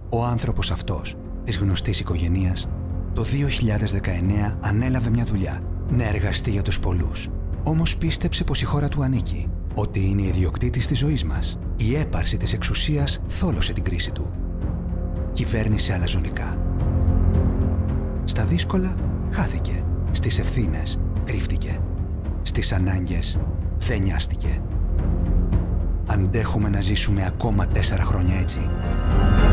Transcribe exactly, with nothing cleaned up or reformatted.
Ο άνθρωπος αυτός, της γνωστής οικογένειας, το δύο χιλιάδες δεκαεννέα ανέλαβε μια δουλειά, να εργαστεί για τους πολλούς. Όμως πίστεψε πως η χώρα του ανήκει, ότι είναι ιδιοκτήτης της ζωής μας. Η έπαρση της εξουσίας θόλωσε την κρίση του. Κυβέρνησε αλαζονικά. Στα δύσκολα χάθηκε. Στις ευθύνες κρύφτηκε. Στις ανάγκες δεν νοιάστηκε. Αντέχουμε να ζήσουμε ακόμα τέσσερα χρόνια έτσι?